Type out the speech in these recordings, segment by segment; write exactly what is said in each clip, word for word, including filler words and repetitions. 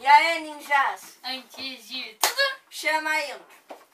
E aí, ninjas? Antes de tudo, Chama a intro.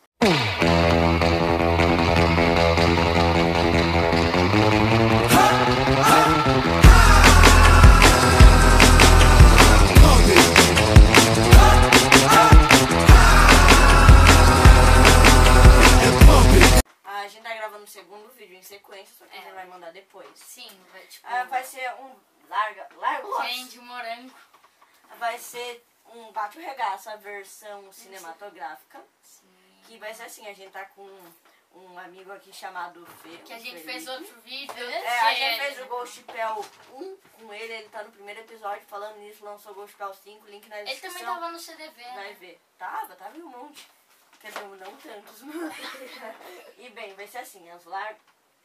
A gente tá gravando o segundo vídeo em sequência, só que É. a gente vai mandar depois. sim, vai tipo... Ah, vai ser um larga, largo Quem de morango. Vai ser um bate-regaço, a versão cinematográfica. Sim. Que vai ser assim, a gente tá com um amigo aqui chamado Fê. Que a o gente Felipe. fez outro vídeo. É, a que gente é- fez o Ghost Pel um com ele, ele tá no primeiro episódio. Falando nisso, lançou o Ghost Pel cinco, link na Ele descrição. também tava no C D V, Vai né? ver. Tava, tava em um monte. Quer dizer, não tantos. E bem, vai ser assim, as largas.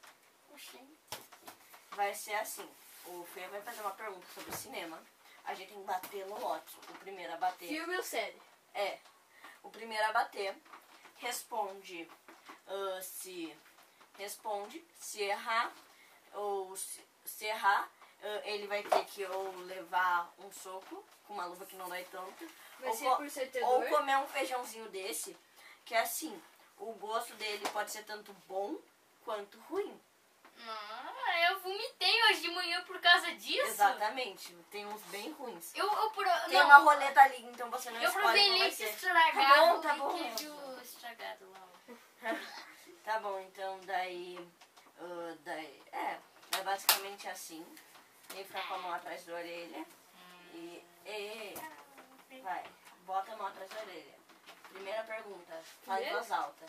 Vai ser assim. O Fê vai fazer uma pergunta sobre cinema. A gente tem que bater no lote. O primeiro a bater. Filme ou série? É. O primeiro a bater responde ah, se responde, se errar, ou se, se errar, ah, ele vai ter que ou levar um soco com uma luva que não dói tanto, Vai ou, ser co- por setedor? ou comer um feijãozinho desse, que é assim, o gosto dele pode ser tanto bom quanto ruim. Ah, eu vomitei hoje de manhã por causa disso. Exatamente, tem uns bem ruins. Eu, eu pro... Tem não, uma roleta ali, então você não eu escolhe provei qual vai leite ser. estragado Tá bom, tá bom. e queijo estragado lá. Tá bom, então daí, ah, daí, é, é basicamente assim, nem ficar com a mão atrás da orelha e, e, e, vai, bota a mão atrás da orelha. Primeira pergunta, fala em Primeiro? voz alta.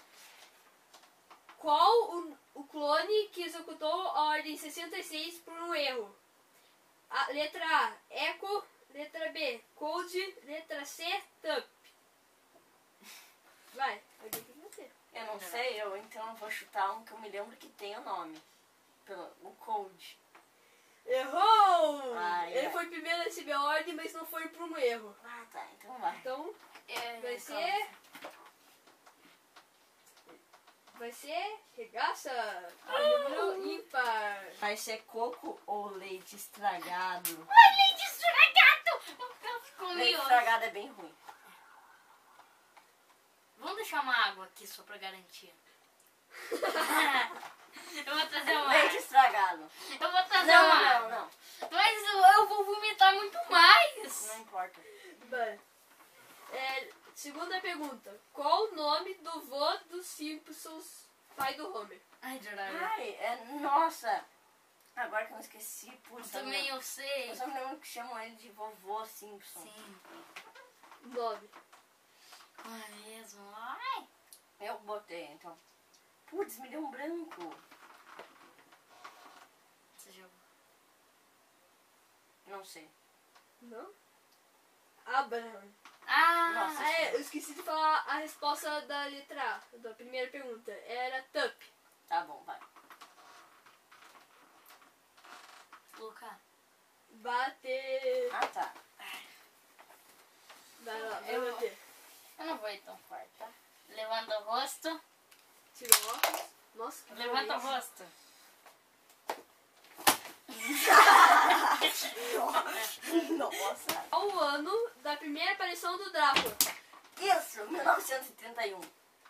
Qual o, o clone que executou a ordem sessenta e seis por um erro? A, letra A, Echo. Letra B, Code. Letra C, Tup. Vai, vai ter que bater. Eu não sei, eu então vou chutar um que eu me lembro que tem o nome, pelo, o Code. Errou! Ai, Ele ai. foi primeiro a receber a ordem, mas não foi por um erro. Ah, tá, então vai. Então, É, vai então, ser... Vai ser regaça. Número ímpar. Vai ser coco ou leite estragado? Ai, leite estragado! Eu comi Leite hoje. estragado é bem ruim. Vamos deixar uma água aqui só pra garantir. Eu vou trazer uma Leite água. estragado. Eu vou trazer Não, uma não, água. não, Mas eu, eu vou vomitar muito mais. não importa. Vai. É, segunda pergunta. Qual o nome do vô dos Simpsons, pai do Homer? Ai, Jordan. Ai, é, nossa. Agora que eu esqueci, putz. Também eu, eu sei. eu só me lembro que chamam ele de vovô Simpson. Sim. Nome. Ah, mesmo. Ai. Eu botei, então. Putz, me deu um branco. Você jogou. Não sei. Não? Abraham. Ah, Nossa. Ah, é, eu esqueci de falar a resposta da letra A, da primeira pergunta. Era Tup. Tá bom, vai. Luca. Bater. Ah, tá. Vai lá, vai Eu- bater. Eu não vou ir tão forte, tá? Levanta o rosto. Tira o óculos. Nossa, que Levanta o violência. rosto. Nossa. Qual o ano da primeira aparição do Drácula? Isso, mil novecentos e trinta e um.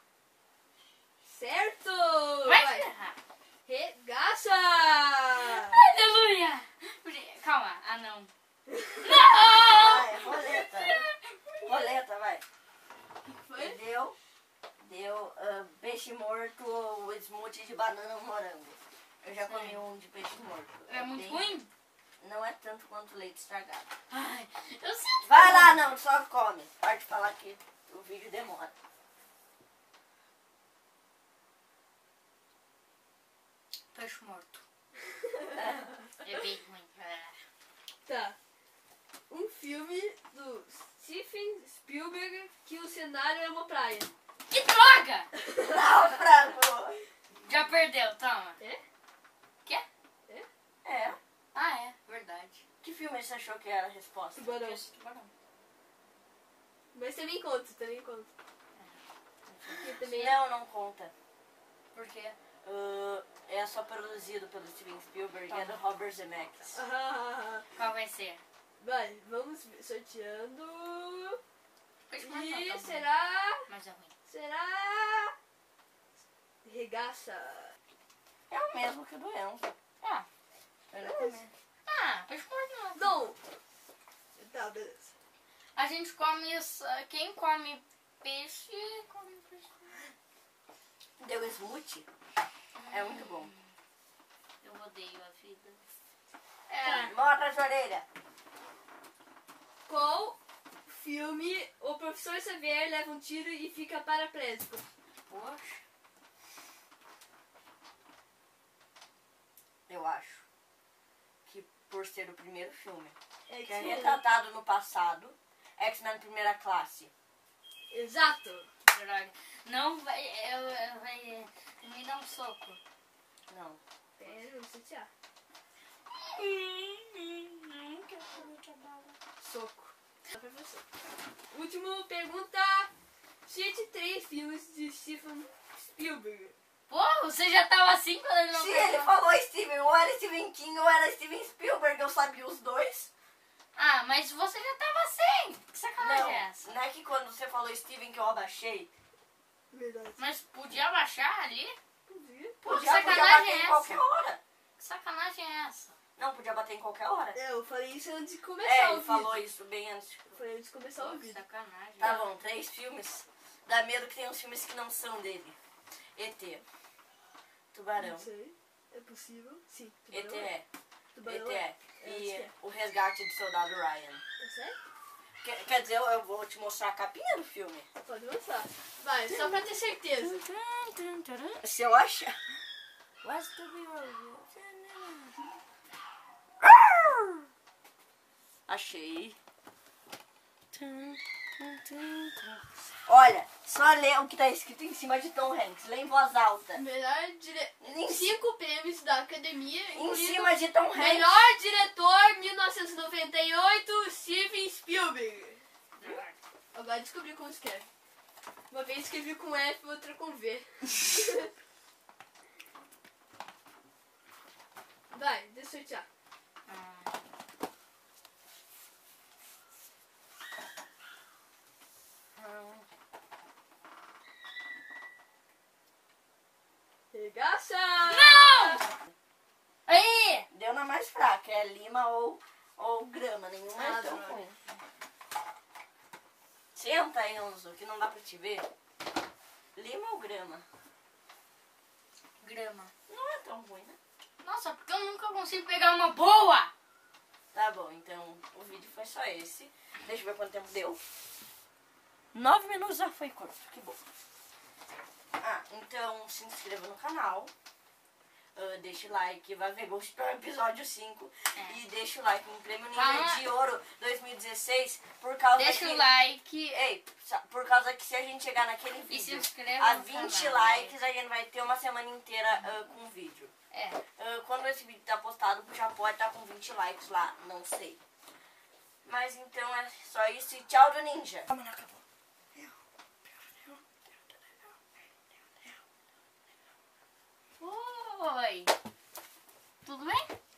Certo! Vai Vai. ferrar. Regaça! Aleluia! Calma. Ah, não. Não! Vai, roleta. Roleta, vai. Foi? Deu, deu ah, peixe morto ou smoothie de banana ou morango. Eu já comi um de peixe morto. É muito bem- ruim? Não é tanto quanto leite estragado. Ai, eu sinto. Vai lá, não, só come. Pode falar que o vídeo demora. Peixe morto. É bem ruim. Tá. Um filme do Steven Spielberg que o cenário é uma praia. Que droga! Não, Franco! Já perdeu, toma. É? Quê? É. Ah, é. Verdade. Que filme você achou que era a resposta? Tubarão. Peixe tubarão. Mas também conta, também conta. Porque também Não, não conta. Por quê? Ah, é só produzido pelo Steven Spielberg, Tá. é do Robert Zemeckis. Ah, Qual vai ser? vai, vamos sorteando. ruim. será... Mas é ruim. Será... Regaça. É o mesmo que o do Enzo. Ah, Eu não comi. ah peixe morto não. Não. Tá, beleza. A gente come isso. Quem come peixe, come peixe. Deu smoothie. É muito bom. Eu odeio a vida. É. Mostra as orelhas. Qual filme o professor Xavier leva um tiro e fica paraplégico? Poxa. Eu acho que por ser o primeiro filme, É que é que- retratado no passado, X-Men Primeira Classe. Exato. Droga. Não vai. Eu, eu, vai me dar um soco. Não. Pera, não sei se há. Não quero comer tua bala. Soco. Dá pra você. Última pergunta. Cite três filmes de Steven Spielberg. Pô, você já tava assim quando ele não Se ele falou Steven, ou era Stephen King ou era Steven Spielberg, eu sabia os dois. Ah, mas você já tava assim. Que sacanagem Não, é essa? não é que quando você falou Steven que eu abaixei. Verdade. Mas podia abaixar ali? Podia. Pô, que Podia, podia sacanagem bater é em essa? qualquer hora. Que sacanagem é essa? Não, podia bater em qualquer hora. É, eu falei isso antes de começar É, o ele vídeo. falou isso bem antes. Foi antes de começar o Que vídeo. sacanagem. Tá bom, três filmes. Dá medo que tem uns filmes que não são dele. E T. Tubarão. Não sei. É possível. Sim. E T é. Tubarão E T é. é. Eu acho E que é. O Resgate do Soldado Ryan. É sério? Quer, quer dizer, eu, eu vou te mostrar a capinha do filme. Pode mostrar. Vai, só pra ter certeza. Se eu achar. What's the real- Achei. Olha, só lê o que tá escrito em cima de Tom Hanks. Lê em voz alta. Melhor dire... Em, Cinco prêmios da academia, em incluindo cima de Tom Hanks. melhor diretor mil novecentos e noventa e oito, Steven Spielberg. Agora descobri como escreve. Uma vez escrevi com F, outra com V. Vai, deixa eu sortear. Ah, Regaça! Não! Aí! Deu na mais fraca. É lima ou, ou grama. Nenhuma Ah, é tão droga. ruim. Senta, Enzo, que não dá pra te ver. Lima ou grama? Grama. Não é tão ruim, né? Nossa, porque eu nunca consigo pegar uma boa! Tá bom, então o vídeo foi só esse. Deixa eu ver quanto tempo deu. Nove minutos já foi curto, que bom. Ah, então se inscreva no canal. Uh, deixa o like, vai ver Ghost Tour episódio cinco. É. E deixa o like no Prêmio Ninja Ah. de Ouro dois mil e dezesseis. Por causa Deixa que... o like Ei, sa- por causa que se a gente chegar naquele e se vídeo inscreva a no vinte canal. likes, a gente vai ter uma semana inteira uh, com vídeo. É. Uh, quando esse vídeo tá postado, já pode estar com vinte likes lá, não sei. Mas então é só isso e tchau do Ninja. Calma, não acabou. Oi! Tudo bem?